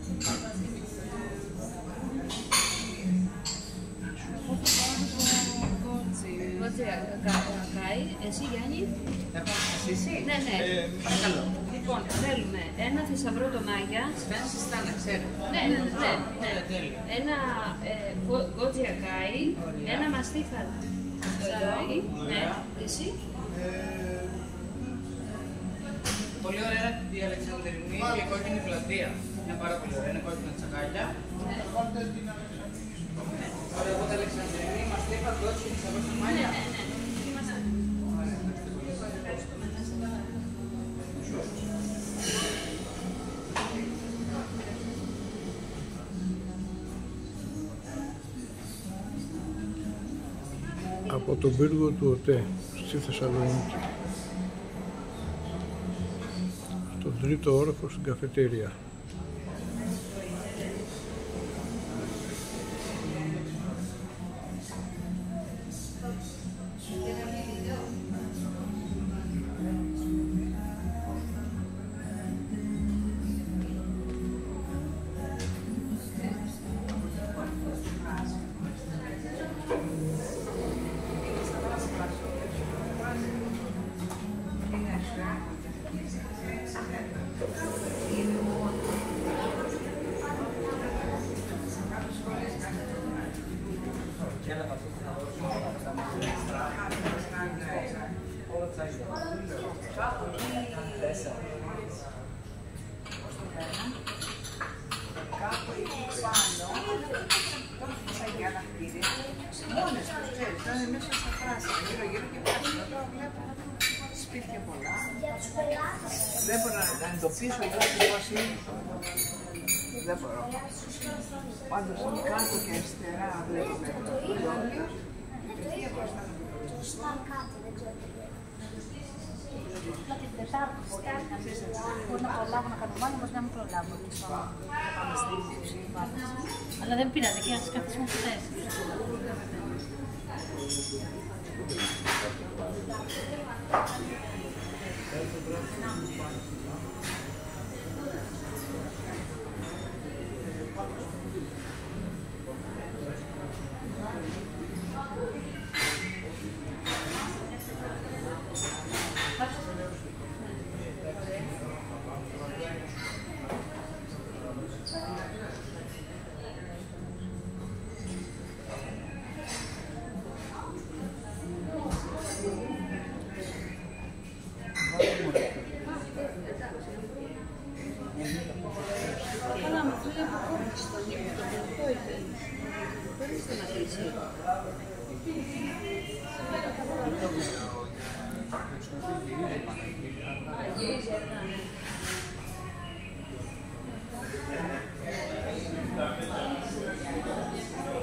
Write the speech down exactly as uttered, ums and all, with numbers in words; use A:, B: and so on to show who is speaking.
A: Καΐ, εσύ Γιάννη.
B: Εσύ.
A: Ναι, ναι.
B: Ε, παρακαλώ.
A: Λοιπόν, θέλουμε ένα θησαυρό τονάγια.
B: Φτάνει συστάνα, ξέρω.
A: Ναι, ναι, ναι. ναι. Ένα γκότζια καΐ, ένα μαστίχα καΐ. Ναι, εσύ.
B: Ε, πολύ ωραία η Αλεξανδρινή και η κόκκινη πλατεία. Είναι πάρα πολύ ωραία, είναι κόκκινα τσακάλια.
A: Ναι.
B: Ωραία, εγώ τα Αλεξανδρινή, μαστίχα, γκότζια και θησαυρό τονάγια.
A: Ναι, ναι.
C: Από τον πύργο του ΟΤΕ στη Θεσσαλονίκη, στον τρίτο όροφο στην καφετέρια.
D: Κάπου εκεί πάνω, σαν για να κτίρια, μόνες τους, ξέρεις, θα είναι μέσα στα πράσινα, γύρω γύρω και πράσινα. Τώρα βλέπω σπίτια πολλά. Δεν μπορώ να εντοπίσω εδώ ακριβώς είναι. Δεν μπορώ. Πάντως κάτω και αριστερά βλέπουμε το Λιόλιο. Εκεί μπροστά το
E: Με την Τετάρτη μπορεί να προλάβω να κάνω μάλλον, όμως να μην προλάβω να πάμε στην Βάρνηση. Αλλά δεν πειράζει, και ας καθίσουμε στις θέσεις.